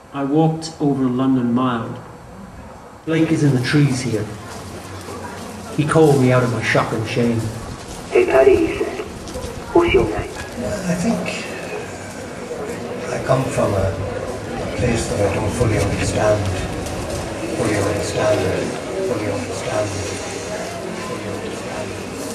I walked over London Mile. Blake is in the trees here. He called me out of my shock and shame. Hey Paddy, he said. What's your name? I think I come from a place that I don't fully understand. Fully understand. Fully understand. Fully understand.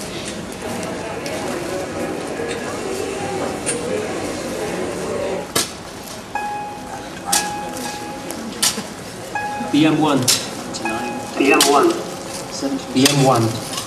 BM1. BM1. BM1.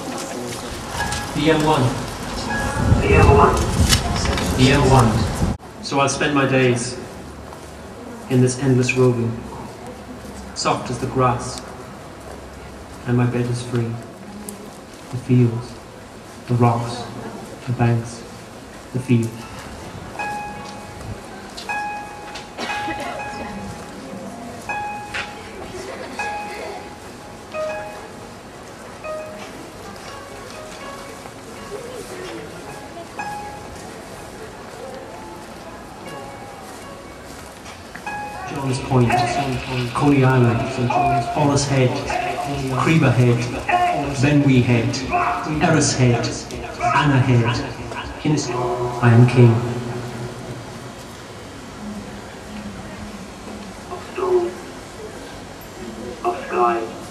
BM1. BM1. BM1. So I'll spend my days in this endless roving, soft as the grass, and my bed is free. The fields, the rocks, the banks, the fields. John's Point, Coney Island, Hollis Head, Creeber Head, Benwee Head, Erris Head, Anna Head. I am king. Of storm, of sky.